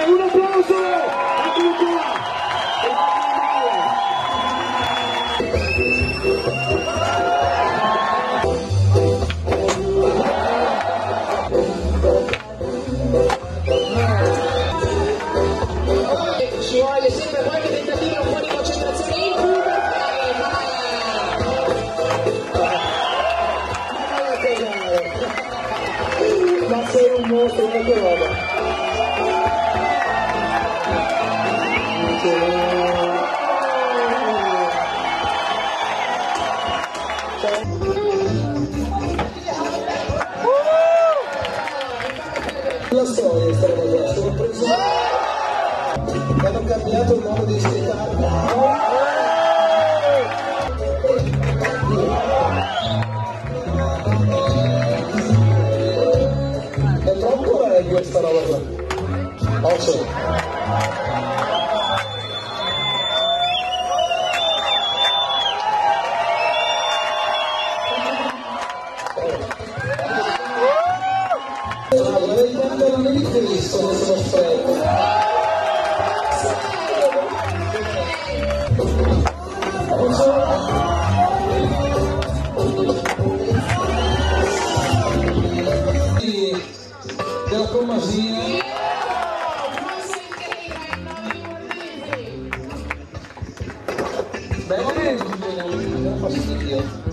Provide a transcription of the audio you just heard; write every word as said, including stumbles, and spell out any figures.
Un applauso! Eccolo qua! Ci vuole sempre qualche tentativo, un po' di concentrazione in fuga. Ma sei un mostro, una tua roba. La storia sta roba qua, sono preso. Hanno cambiato il modo di spiegarlo. È troppo reggae questa roba qua. Oh, sì. Ah, vorrei prendere un di Cristo, non sono stretto. Non so. Della Tommasina. Bene, non fastidio.